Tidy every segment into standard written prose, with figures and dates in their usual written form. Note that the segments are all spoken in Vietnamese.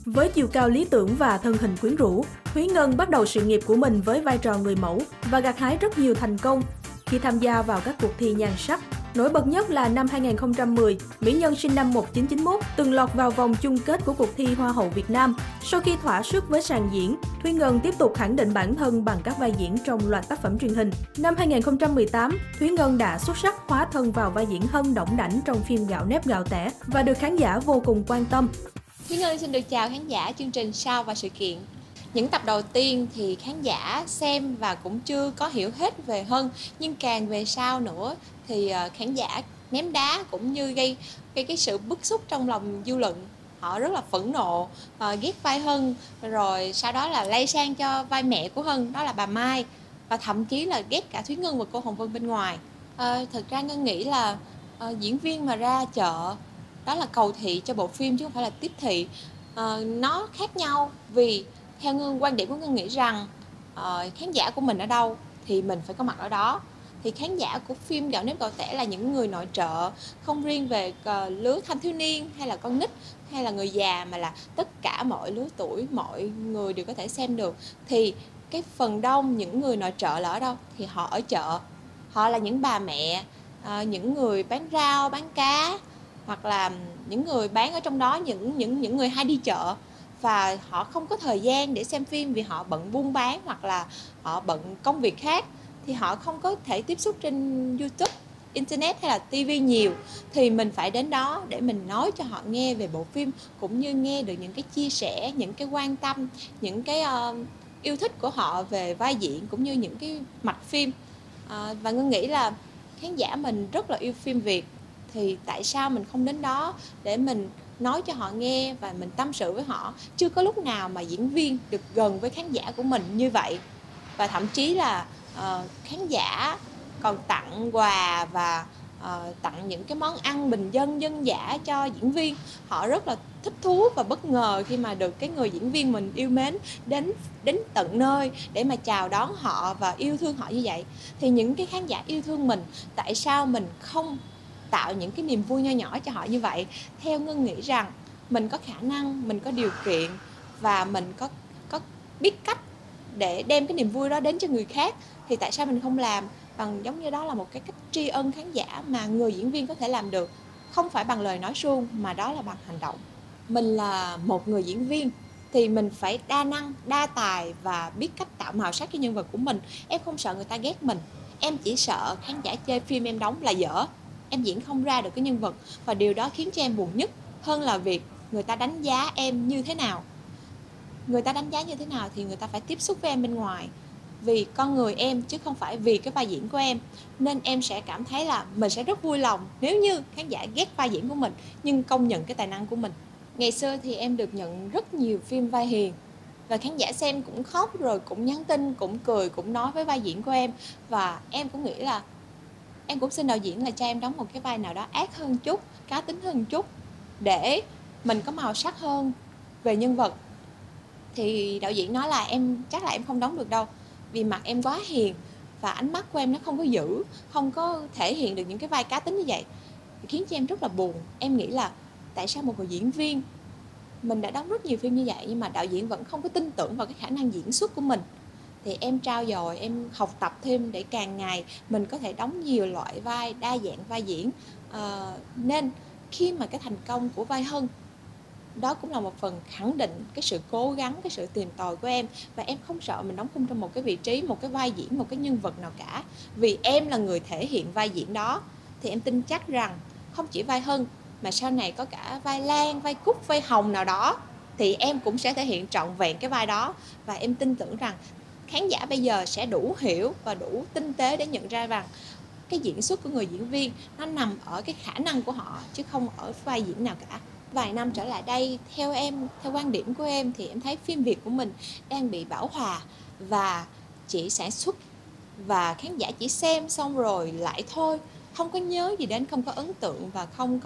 Với chiều cao lý tưởng và thân hình quyến rũ, Thúy Ngân bắt đầu sự nghiệp của mình với vai trò người mẫu và gặt hái rất nhiều thành công khi tham gia vào các cuộc thi nhan sắc. Nổi bật nhất là năm 2010, mỹ nhân sinh năm 1991 từng lọt vào vòng chung kết của cuộc thi Hoa hậu Việt Nam. Sau khi thỏa sức với sàn diễn, Thúy Ngân tiếp tục khẳng định bản thân bằng các vai diễn trong loạt tác phẩm truyền hình. Năm 2018, Thúy Ngân đã xuất sắc hóa thân vào vai diễn Hân Đỏng Đảnh trong phim Gạo Nếp Gạo Tẻ và được khán giả vô cùng quan tâm. Thúy Ngân xin được chào khán giả chương trình Sao và sự kiện. Những tập đầu tiên thì khán giả xem và cũng chưa có hiểu hết về Hân, nhưng càng về sau nữa thì khán giả ném đá cũng như gây cái sự bức xúc trong lòng dư luận. Họ rất là phẫn nộ, ghét vai Hân, rồi sau đó là lây sang cho vai mẹ của Hân, đó là bà Mai, và thậm chí là ghét cả Thúy Ngân và cô Hồng Vân bên ngoài. Thật ra Ngân nghĩ là diễn viên mà ra chợ đó là cầu thị cho bộ phim chứ không phải là tiếp thị. Nó khác nhau vì theo Ngân, quan điểm của Ngân nghĩ rằng khán giả của mình ở đâu thì mình phải có mặt ở đó. Thì khán giả của phim Gạo Nếp Gạo Tẻ là những người nội trợ, không riêng về lứa thanh thiếu niên hay là con nít hay là người già, mà là tất cả mọi lứa tuổi, mọi người đều có thể xem được. Thì cái phần đông những người nội trợ là ở đâu? Thì họ ở chợ. Họ là những bà mẹ, những người bán rau, bán cá, hoặc là những người bán ở trong đó, những người hay đi chợ, và họ không có thời gian để xem phim vì họ bận buôn bán hoặc là họ bận công việc khác, thì họ không có thể tiếp xúc trên YouTube, Internet hay là TV nhiều. Thì mình phải đến đó để mình nói cho họ nghe về bộ phim, cũng như nghe được những cái chia sẻ, những cái quan tâm, những cái yêu thích của họ về vai diễn cũng như những cái mạch phim. Và Ngân nghĩ là khán giả mình rất là yêu phim Việt, thì tại sao mình không đến đó để mình nói cho họ nghe và mình tâm sự với họ. Chưa có lúc nào mà diễn viên được gần với khán giả của mình như vậy. Và thậm chí là khán giả còn tặng quà và tặng những cái món ăn bình dân, dân dã cho diễn viên. Họ rất là thích thú và bất ngờ khi mà được cái người diễn viên mình yêu mến đến tận nơi để mà chào đón họ và yêu thương họ như vậy. Thì những cái khán giả yêu thương mình, tại sao mình không tạo những cái niềm vui nho nhỏ cho họ như vậy? Theo Ngân nghĩ rằng mình có khả năng, mình có điều kiện và mình có biết cách để đem cái niềm vui đó đến cho người khác, thì tại sao mình không làm bằng giống như đó là một cái cách tri ân khán giả mà người diễn viên có thể làm được, không phải bằng lời nói suông mà đó là bằng hành động. Mình là một người diễn viên thì mình phải đa năng, đa tài và biết cách tạo màu sắc cho nhân vật của mình. Em không sợ người ta ghét mình, em chỉ sợ khán giả chê phim em đóng là dở, em diễn không ra được cái nhân vật, và điều đó khiến cho em buồn nhất hơn là việc người ta đánh giá em như thế nào. Người ta đánh giá như thế nào thì người ta phải tiếp xúc với em bên ngoài, vì con người em chứ không phải vì cái vai diễn của em. Nên em sẽ cảm thấy là mình sẽ rất vui lòng nếu như khán giả ghét vai diễn của mình nhưng công nhận cái tài năng của mình. Ngày xưa thì em được nhận rất nhiều phim vai hiền, và khán giả xem cũng khóc, rồi cũng nhắn tin, cũng cười, cũng nói với vai diễn của em. Và em cũng nghĩ là em cũng xin đạo diễn là cho em đóng một cái vai nào đó ác hơn chút, cá tính hơn chút, để mình có màu sắc hơn về nhân vật. Thì đạo diễn nói là chắc là em không đóng được đâu, vì mặt em quá hiền và ánh mắt của em nó không có dữ, không có thể hiện được những cái vai cá tính như vậy, khiến cho em rất là buồn. Em nghĩ là tại sao một người diễn viên, mình đã đóng rất nhiều phim như vậy nhưng mà đạo diễn vẫn không có tin tưởng vào cái khả năng diễn xuất của mình. Thì em trau dồi, em học tập thêm để càng ngày mình có thể đóng nhiều loại vai, đa dạng vai diễn. Nên khi mà cái thành công của vai Hân, đó cũng là một phần khẳng định cái sự cố gắng, cái sự tìm tòi của em. Và em không sợ mình đóng khung trong một cái vị trí, một cái vai diễn, một cái nhân vật nào cả, vì em là người thể hiện vai diễn đó. Thì em tin chắc rằng không chỉ vai Hân mà sau này có cả vai Lan, vai Cúc, vai Hồng nào đó, thì em cũng sẽ thể hiện trọn vẹn cái vai đó. Và em tin tưởng rằng khán giả bây giờ sẽ đủ hiểu và đủ tinh tế để nhận ra rằng cái diễn xuất của người diễn viên nó nằm ở cái khả năng của họ, chứ không ở vai diễn nào cả. Vài năm trở lại đây, theo quan điểm của em thì em thấy phim Việt của mình đang bị bão hòa và chỉ sản xuất và khán giả chỉ xem xong rồi lại thôi, không có nhớ gì đến, không có ấn tượng và không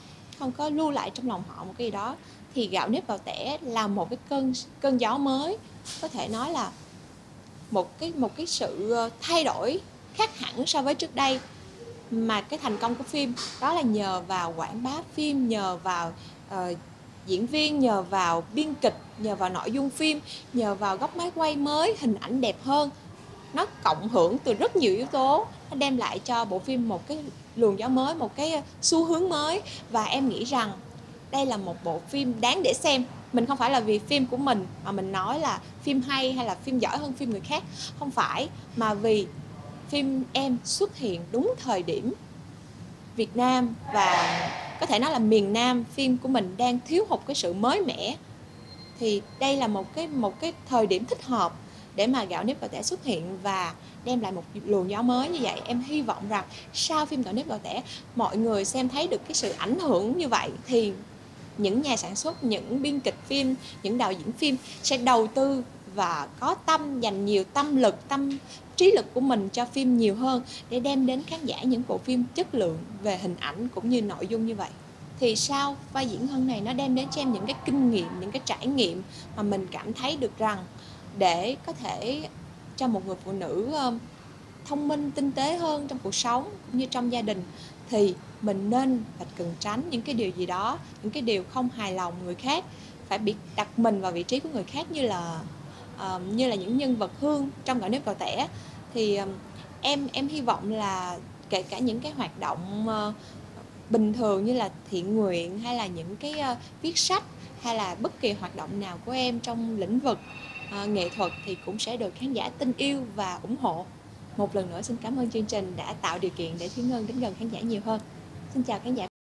có lưu lại trong lòng họ một cái gì đó. Thì Gạo Nếp Gạo Tẻ là một cái cơn gió mới, có thể nói là một cái sự thay đổi khác hẳn so với trước đây. Mà cái thành công của phim đó là nhờ vào quảng bá phim, nhờ vào diễn viên, nhờ vào biên kịch, nhờ vào nội dung phim, nhờ vào góc máy quay mới, hình ảnh đẹp hơn. Nó cộng hưởng từ rất nhiều yếu tố, nó đem lại cho bộ phim một cái luồng gió mới, một cái xu hướng mới. Và em nghĩ rằng đây là một bộ phim đáng để xem. Mình không phải là vì phim của mình mà mình nói là phim hay hay là phim giỏi hơn phim người khác. Không phải, mà vì phim em xuất hiện đúng thời điểm Việt Nam và có thể nói là miền Nam phim của mình đang thiếu hụt cái sự mới mẻ. Thì đây là một cái thời điểm thích hợp để mà Gạo nếp gạo tẻ xuất hiện và đem lại một luồng gió mới như vậy. Em hy vọng rằng sau phim Gạo nếp gạo tẻ, mọi người xem thấy được cái sự ảnh hưởng như vậy thì những nhà sản xuất, những biên kịch phim, những đạo diễn phim sẽ đầu tư và có tâm, dành nhiều tâm lực, trí lực của mình cho phim nhiều hơn để đem đến khán giả những bộ phim chất lượng về hình ảnh cũng như nội dung như vậy. Thì sau vai diễn Hân này nó đem đến cho em những cái kinh nghiệm, những cái trải nghiệm mà mình cảm thấy được rằng để có thể cho một người phụ nữ thông minh, tinh tế hơn trong cuộc sống cũng như trong gia đình thì mình nên và cần tránh những cái điều gì đó, những cái điều không hài lòng người khác, phải biết đặt mình vào vị trí của người khác như là những nhân vật Hương trong Gạo nếp gạo tẻ. Thì em hy vọng là kể cả những cái hoạt động bình thường như là thiện nguyện hay là những cái viết sách hay là bất kỳ hoạt động nào của em trong lĩnh vực nghệ thuật thì cũng sẽ được khán giả tin yêu và ủng hộ. Một lần nữa xin cảm ơn chương trình đã tạo điều kiện để Thúy Ngân đến gần khán giả nhiều hơn. Xin chào khán giả.